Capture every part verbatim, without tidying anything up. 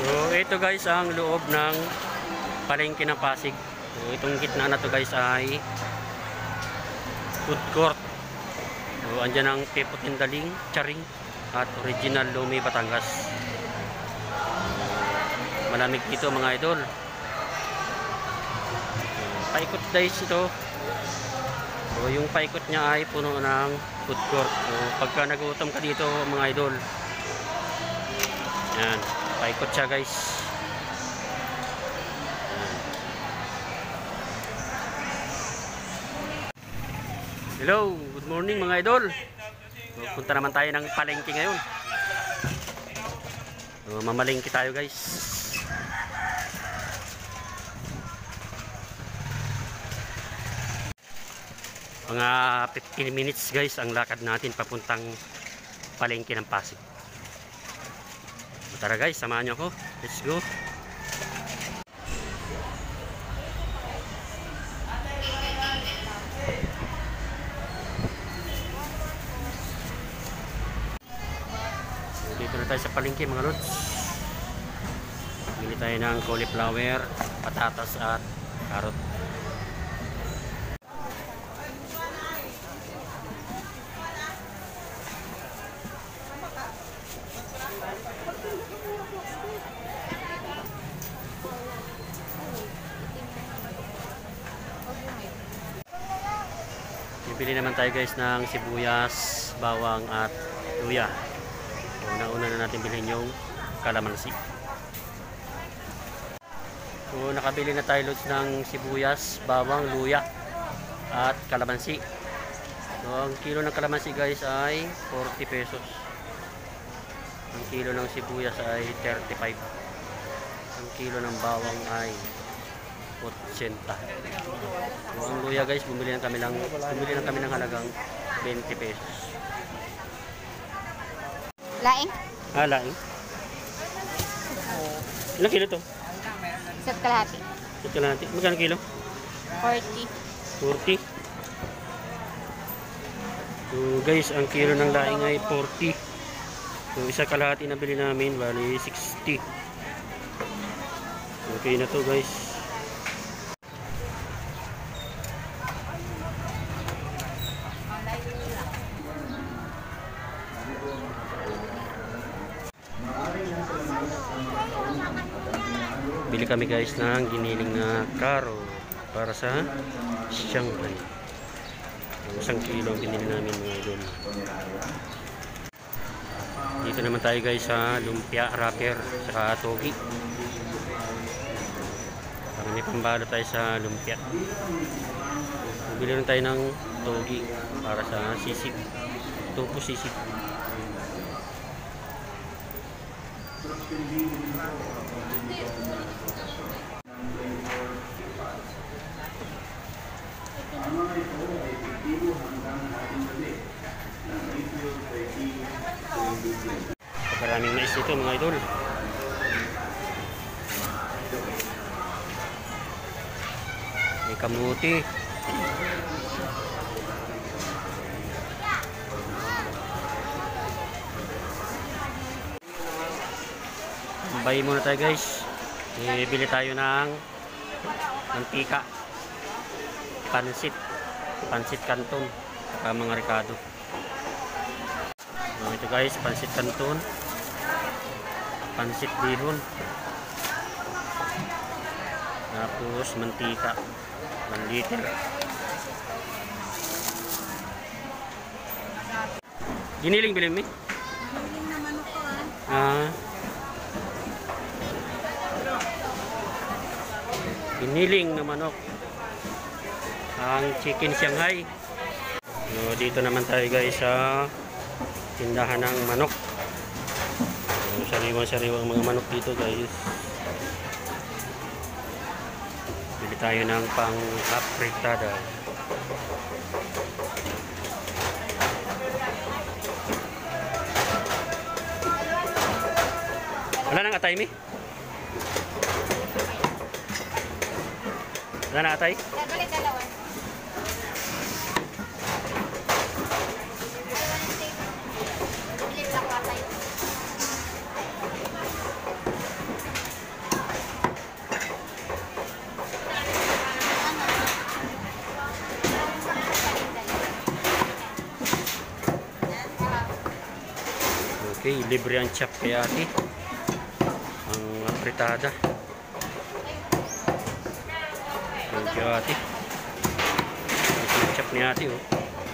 So ito guys ang loob ng palengke ng Pasig. So itong gitna na to guys ay food court. So andyan ang Pepo Tindaling, Charing at Original Lumi, Batangas. Malamig dito mga idol. Paikot guys ito. So yung paikot niya ay puno ng food court. So pagka nagutom ka dito mga idol, yan, paikot siya guys. Yan. Hello, good morning mga idol. So, punta naman tayo ng palengke ngayon. So, mamalengke tayo guys. Mga fifteen minutes guys ang lakad natin papuntang palengke ng Pasig. Tara guys, samahan nyo ako. Let's go. Dito na tayo sa palengke mga lods. Bili tayo ng cauliflower, patatas at carrot. Bibili naman tayo guys ng sibuyas, bawang at luya. Una-una na natin bilhin yung kalamansi. So nakabili na tayo lods ng sibuyas, bawang, luya at kalamansi. So ang kilo ng kalamansi guys ay forty pesos. Ang kilo ng sibuyas ay thirty-five. Ang kilo ng bawang ay eighty. So, ang luya guys, bumili lang kami lang, bumili lang kami ng halagang twenty pesos. Laing? Ah, laing. Ilang kilo to? Isa't kalahati. Isa't kalahati. Magkano kilo? forty. forty. So guys, ang kilo ng laing ay forty. So isa kalahati na bili namin, bali sixty. Okay na to guys. Bili kami guys ng giniling na karo para sa Shanghai. Isang kilo ang binili namin mga idol. Dito naman tayo guys sa lumpia, wrapper, saka togi. Para may pambalo tayo sa lumpia. Bili rin tayo ng togi para sa sisig. Topo sisig. Pagkaraming mais ito mga idol. May kamuti. Bay muna tayo guys. Bibili tayo ng mantika, pansit, pansit canton, saka mga ricado. So, ito guys, pansit canton, pansit bihon, tapos mantika one liter. Giniling bilhin mi? Giniling naman ako ah. Ah. Giniling na manok, ang chicken Shanghai. So, dito naman tayo guys sa tindahan ng manok. So, sariwang-sariwang mga manok dito guys. Bili tayo ng pang apritada. Wala nang atay mi? Wala na atay? Balik dalawa. Balik sa atay. libre ang chop kay ate. Ang apritada. Thank you ate. Ito yung chop ni ate oh.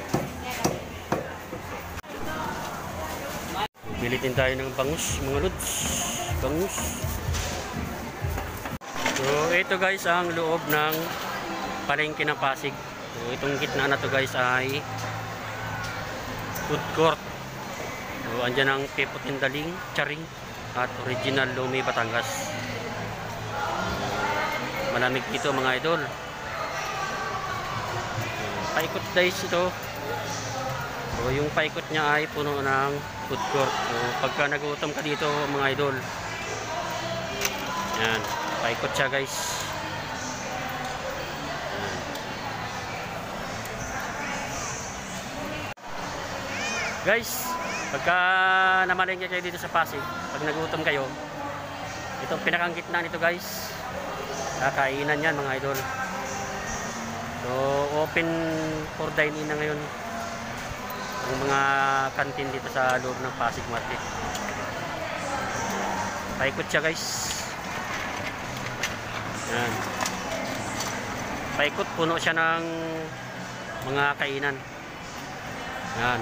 Bilitin tayo ng bangus mga lods. Bangus. So ito guys ang loob ng palengke ng Pasig. So itong gitna na to guys ay food court. So andyan ang Pepo Tindaling, Charing at Original Lumi, Batangas. Malamig dito mga idol. Paikot guys ito. So yung paikot niya ay puno ng food court. So pagka nagutom ka dito mga idol, yan, paikot siya guys. Yan. Guys, pagka namalengke kayo dito sa Pasig, pag nagutom kayo, itong pinakang gitna nito guys, kakainan yan mga idol. So open for dine-in na ngayon ang mga kantin dito sa loob ng Pasig Market. Paikot siya guys. Yan. Paikot, puno siya ng mga kainan. Yan.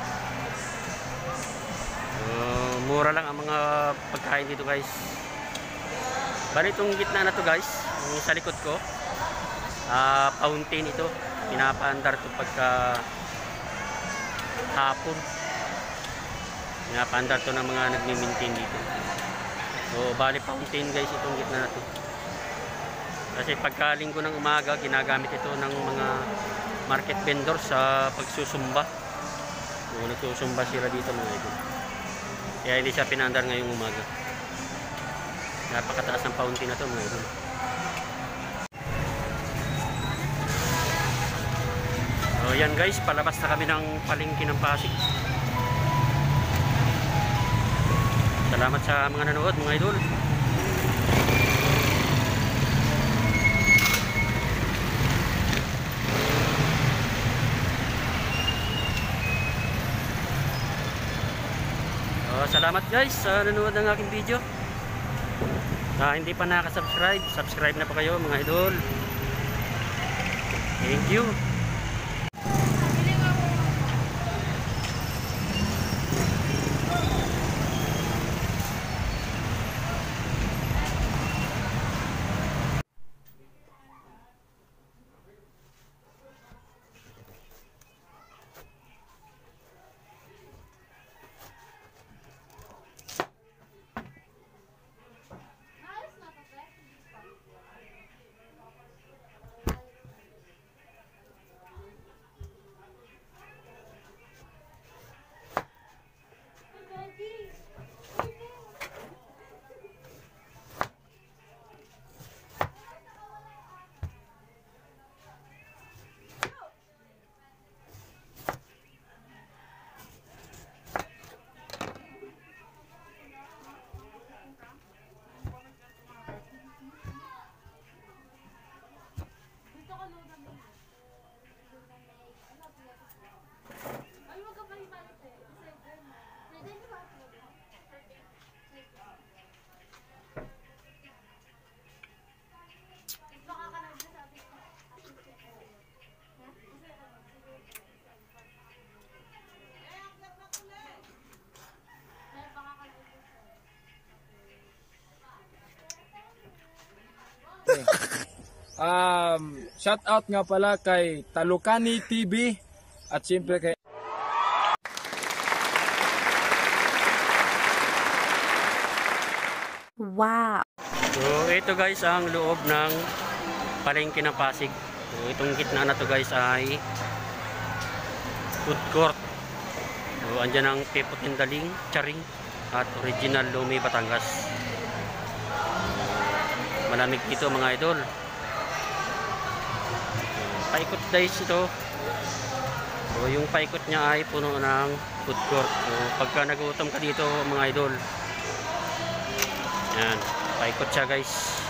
So, mura lang ang mga pagkain dito guys. Bali itong gitna na to guys, yung sa likod ko, uh, fountain ito. Pinapaandar to pagka hapon. Pinapaandar to ng mga nagmi-maintain dito. So bali fountain guys itong gitna na to. Kasi pagka linggo ng umaga ginagamit ito ng mga market vendors sa pagsusumba. So nagsusumba sila dito mga idol. Kaya hindi siya pinaandar ngayong umaga. Napakataas ng fountain na to mga idol. So yan guys, palabas na kami ng palengke ng Pasig. Salamat sa mga nanood mga idol. So, salamat guys sa nanood ng aking video. Sa hindi pa nakasubscribe, subscribe na pa kayo mga idol. Thank you. Um, shout out nga pala kay Talukani T V at siyempre kay Wow. So ito guys ang loob ng palengke ng Pasig. So itong gitna na to guys ay food court. So andyan ang Pepo Tindaling, Charing at Original Lumi, Batangas. Malamig dito mga idol. Paikot guys ito. So yung paikot niya ay puno ng food court. So pagka nagutom ka dito mga idol, yan, paikot siya guys.